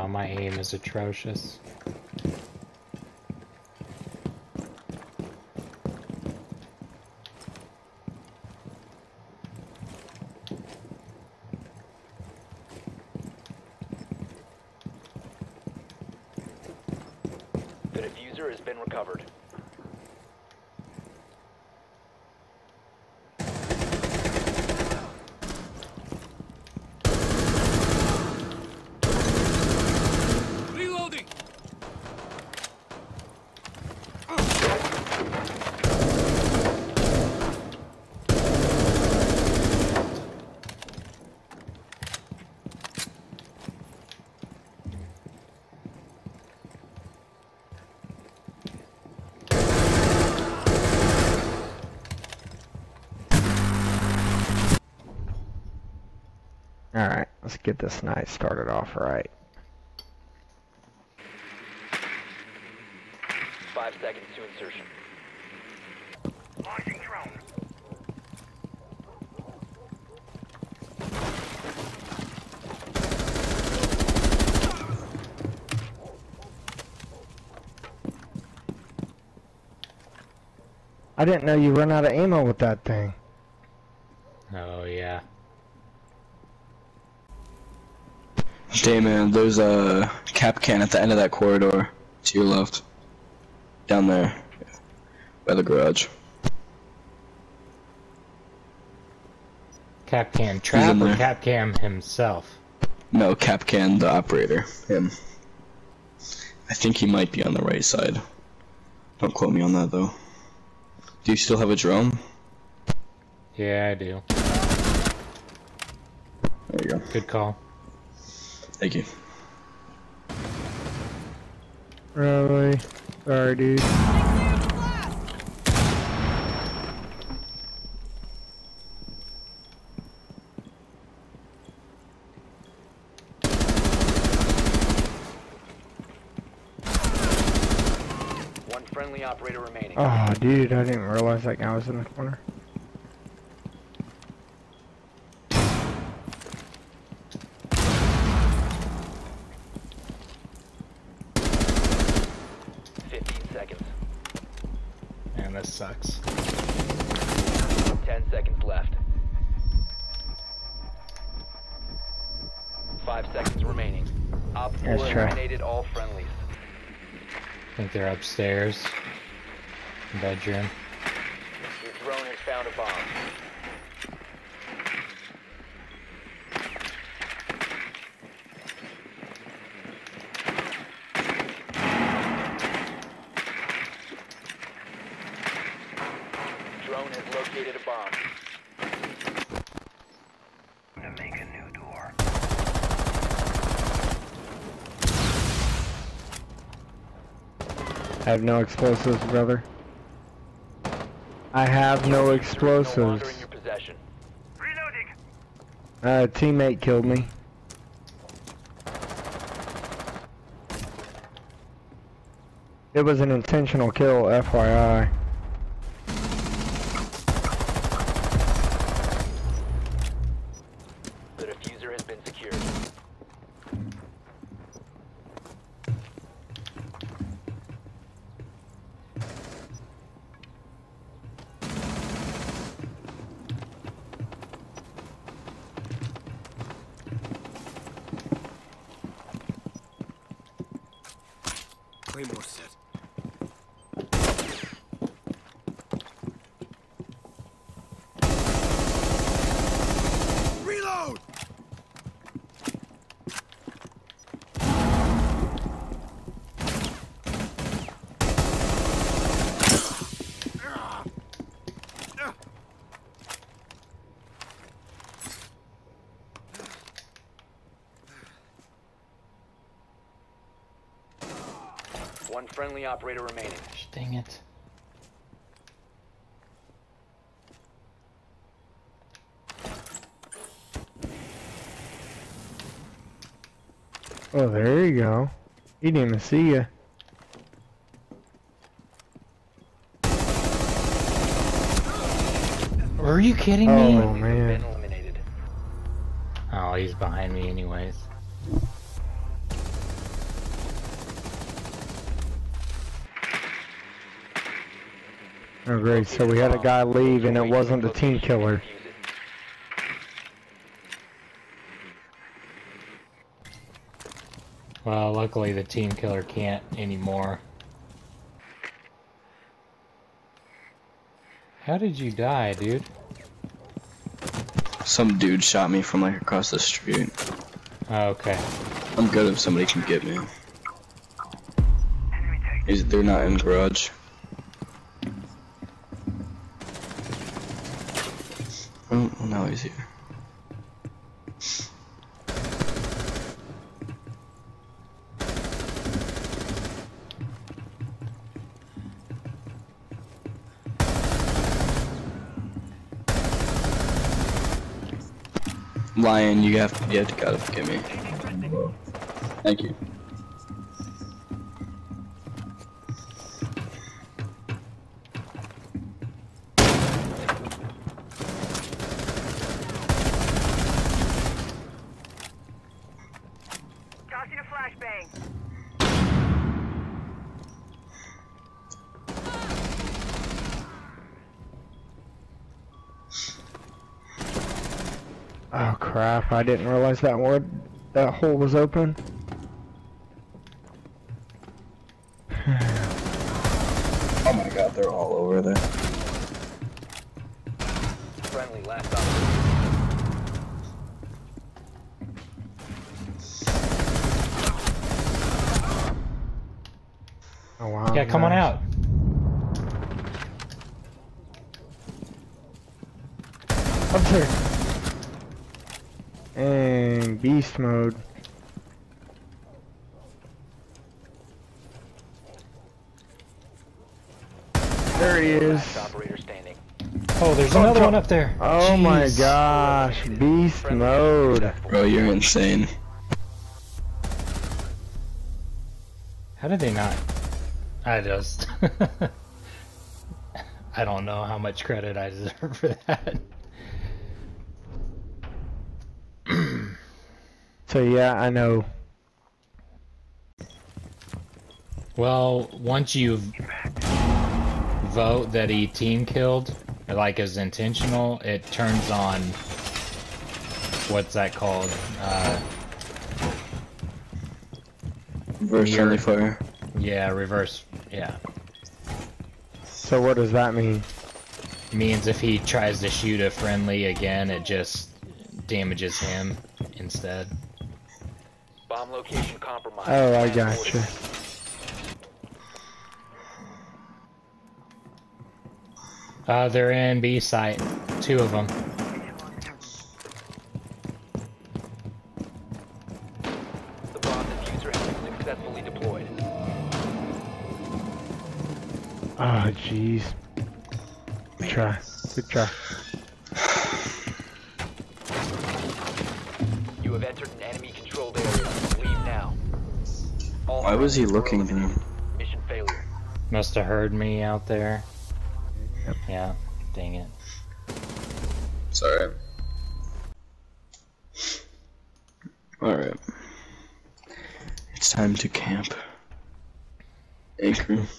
my aim is atrocious. The diffuser has been recovered. Reloading. Alright, let's get this night started off right. 5 seconds to insertion. Launching drone. I didn't know you run out of ammo with that thing. Oh yeah. Hey man, there's a cap can at the end of that corridor to your left. Down there. By the garage. Capcan Trap in or there. Capcam himself? No, cap can, the operator. Him. I think he might be on the right side. Don't quote me on that though. Do you still have a drone? Yeah, I do. There you go. Good call. Thank you. Really? Sorry, dude. One friendly operator remaining. Oh, dude, I didn't realize that guy was in the corner. Man, this sucks. 10 seconds left. 5 seconds remaining. Op 4 Nice try. eliminated all friendlies. I think they're upstairs. Bedroom. Your drone has found a bomb. Drone has located a bomb. To make a new door. I have no explosives, brother. I have no No longer explosives. in your possession. Reloading. A teammate killed me. It was an intentional kill, FYI. The diffuser has been secured. Claymore set. Reload. One friendly operator remaining. Dang it. Oh, there you go. He didn't even see you. Are you kidding Oh, me? Friendlies have man. been eliminated. Oh, he's behind me anyways. Oh great, so we had a guy leave and it wasn't the team killer. Well, luckily the team killer can't anymore. How did you die, dude? Some dude shot me from like across the street. Oh, okay. I'm good if somebody can get me. They're not in garage. Oh, now he's here. Lion, you have to gotta forgive me. Thank you. Tossing a flashbang. Oh crap, I didn't realize that hole was open. Oh my god, they're all over there. Friendly, last operator. Oh wow. Yeah, come on nice. out. Up there. And beast mode. There he is. Last operator standing. Oh, there's another one up there. Oh my Jeez. gosh, beast mode. Bro, you're insane. How did they not? I just... I don't know how much credit I deserve for that. So yeah, I know. Well, once you vote that he team killed, or like is intentional, it turns on, what's that called? Reverse friendly fire. Yeah, reverse, yeah. So what does that mean? Means if he tries to shoot a friendly again, it just damages him instead. Bomb location compromised. Oh, I Plan gotcha. order. They're in B site, 2 of them. The bomb diffuser has been successfully deployed. Oh jeez. Good try. Good try. You have entered an enemy-controlled area. Leave now. All Why was he friendlies were looking eliminated. here? Mission failure. Must have heard me out there. Yep. Yeah, dang it. Sorry. Alright. It's time to camp. Anchor.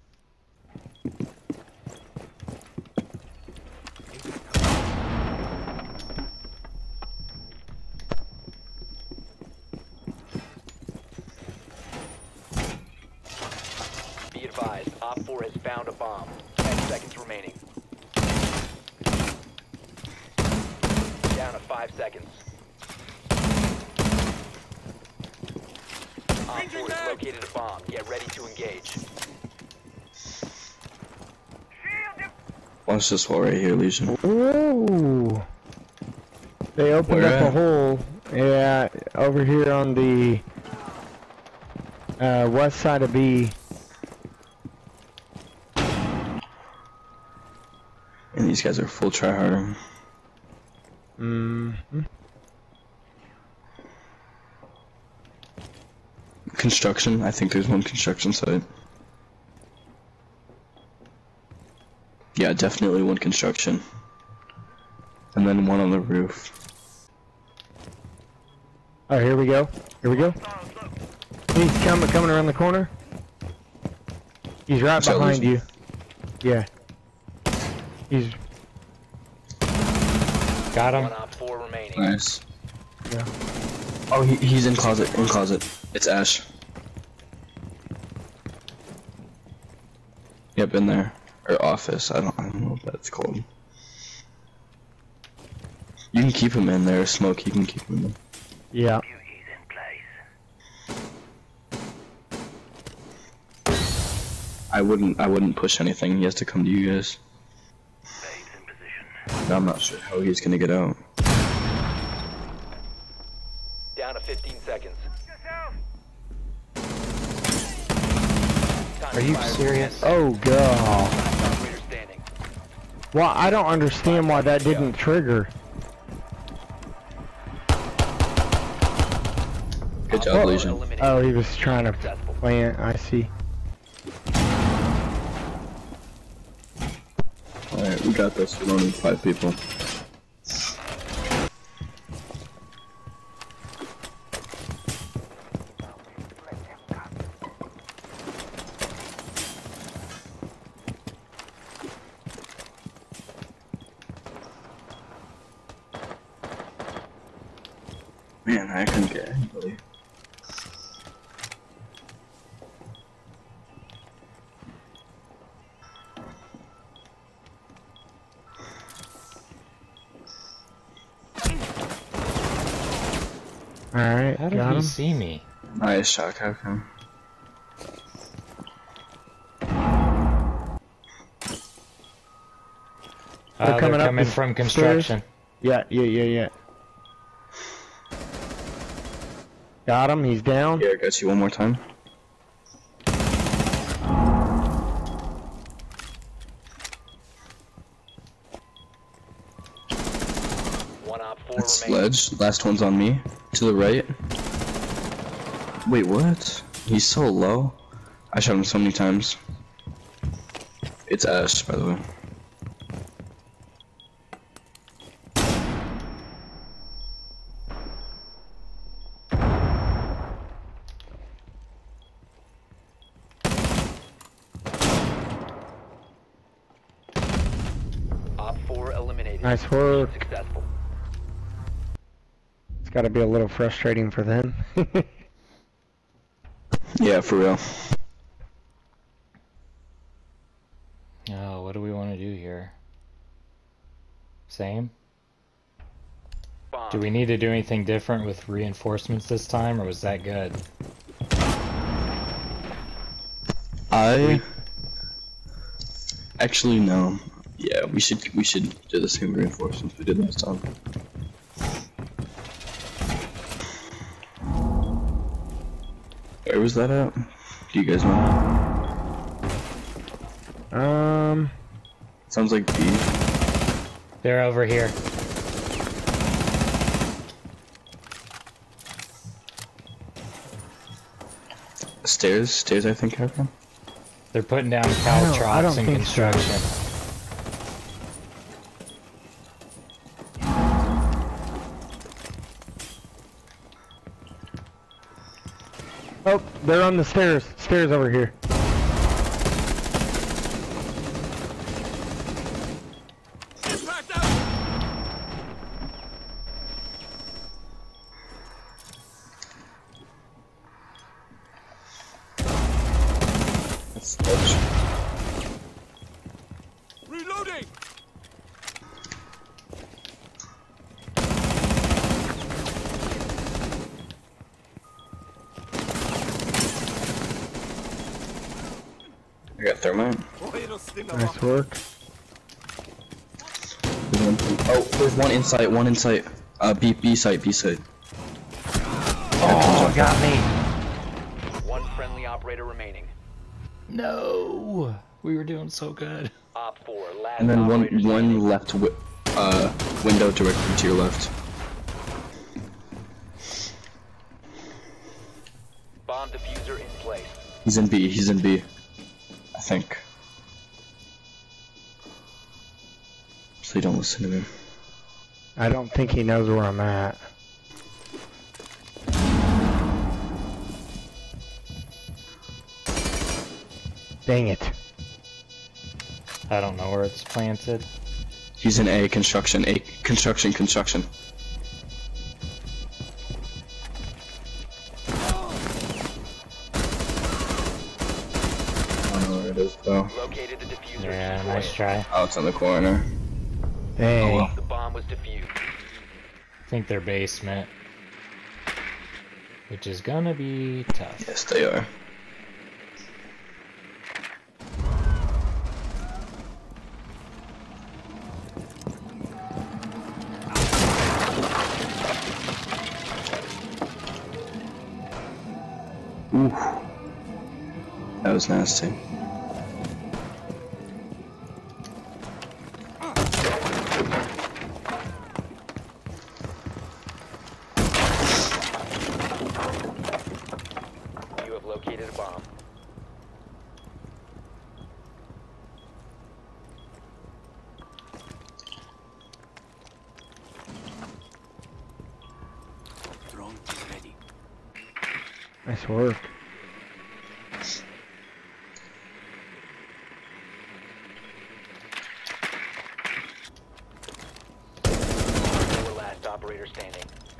Be advised, Op 4 has found a bomb. 10 seconds remaining. Down to 5 seconds. Op 4 has located a bomb. Get ready to engage. Watch this wall right here, Legion. Ooh. They opened Where up a at? hole. Yeah, over here on the west side of B. And these guys are full tryhard. Mm-hmm. Construction. I think there's one construction site. Yeah, definitely one construction. And then one on the roof. Oh, here we go. Here we go. He's coming around the corner. He's right Is that behind Lucy? you. Yeah. He's Got him. One op 4 remaining. Nice. yeah. Oh, he's in closet. In closet. It's Ash. Yep, in there. Or office. I don't know what that's called. You can keep him in there. Smoke. You can keep him in. Yeah. I wouldn't push anything. He has to come to you guys. I'm not sure how he's gonna get out. Down to 15 seconds. Time Are to you fire. serious? Oh god. Last operator standing. Well, I don't understand why that didn't trigger. Good job, Legion. Eliminated. Oh, he was trying to Successful. plant. I see. Alright, we got this. We don't need 5 people. Man, I couldn't get anybody. Alright, How did got he him. see me? Nice shot, Capcom. They're coming up coming the from stairs. construction. Yeah. Got him, he's down. Here, I got you one more time. One op 4 That's remaining. Sledge. Last one's on me. To the right. Wait, what? He's so low. I shot him so many times. It's Ash, by the way. Op 4 eliminated. Nice work. Successful. It's gotta be a little frustrating for them. Yeah, for real. Oh, what do we want to do here? Same? Bomb. Do we need to do anything different with reinforcements this time, or was that good? Actually no. Yeah, we should do the same reinforcements we did last time. Where was that at? Do you guys know? Sounds like B. They're over here. Stairs I think, Capcom. They're putting down I caltrops don't in think so. construction. Oh, they're on the stairs. Stairs over here. Impact out! That's Sledge. Reloading! I got thermite. Nice work. There's one in sight, one in sight. B site. Oh, got me! One friendly operator remaining. No! We were doing so good. Op 4, last And then operator one standing. left window directly to your left. Bomb diffuser in place. He's in B. I think. So you don't listen to him. I don't think he knows where I'm at. Dang it. I don't know where it's planted. He's in A, construction. A, construction. I don't know where it is though. Located the diffuser. Yeah, Destroy nice it. try. Oh, it's in the corner. Dang. Oh, well. The bomb was defused. I think they're basement. Which is gonna be tough. Yes, they are. Ooh. That was nasty. You have located a bomb. Drone is ready. Nice work. Four last operator standing.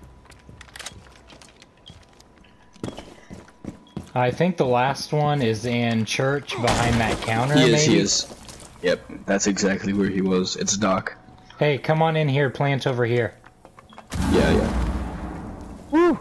I think the last one is in church behind that counter. He is, maybe? he is. Yep, that's exactly where he was. It's Doc. Hey, come on in here, plant over here. Yeah, yeah. Woo!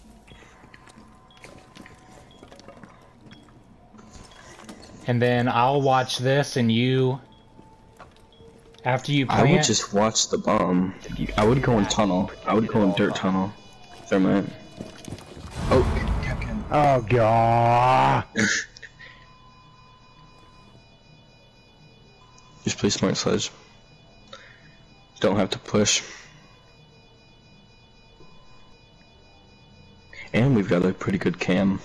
And then I'll watch this and you... After you I would plant... just watch the bomb. I would go in tunnel. I would go in dirt tunnel. Thermite. Oh, Capcan. Oh god. Just play smart sledge. Don't have to push. And we've got a pretty good cam.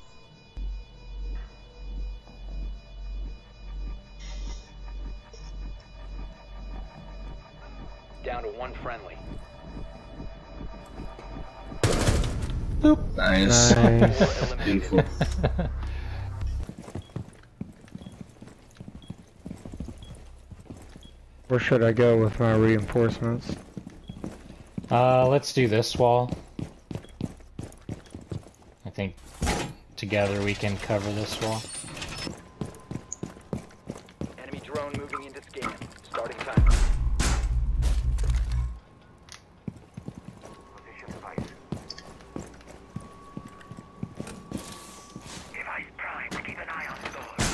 Down to one friendly. Nice. Nice. Beautiful. Where should I go with my reinforcements? Let's do this wall. I think together we can cover this wall. Enemy drone moving into scan. Starting timer. Position device. Device prime. Keep an eye on the door.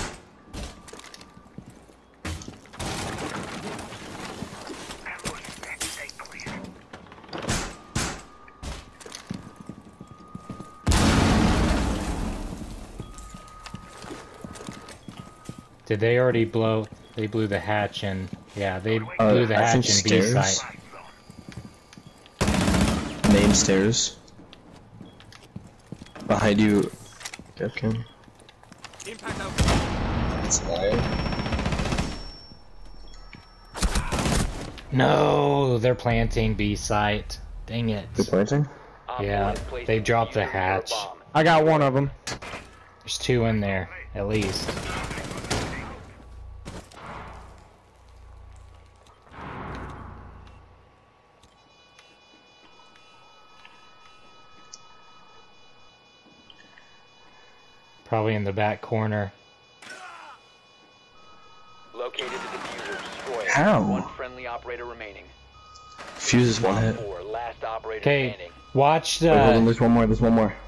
Did they already blow? They blew the hatch in. Yeah, they blew the I think hatch in B stairs. site. Main stairs. Behind you, Capcan. Impact out. It's lying. No, they're planting B site. Dang it. Good planting. Yeah, they dropped the hatch. I got one of them. There's two in there, at least. Probably in the back corner. Located the diffuser. Destroy it. How? One friendly operator remaining. Fuse is one hit. Four last operator Okay, standing. watch Wait, hold on, the. there's one more, there's one more.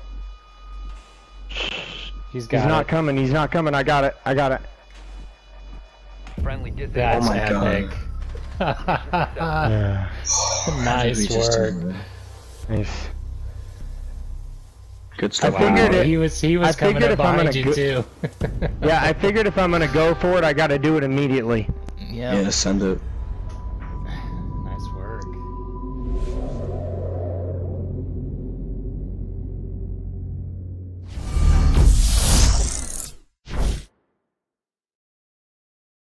He's got He's not it. coming, he's not coming. I got it. I got it. Friendly disabled. That's Oh my epic. Yeah. Nice work. Nice. Good stuff. I figured it- He was I coming figured up if I'm behind gonna you go- too. Yeah, I figured if I'm gonna go for it, I gotta do it immediately. Yeah. Yeah, send it.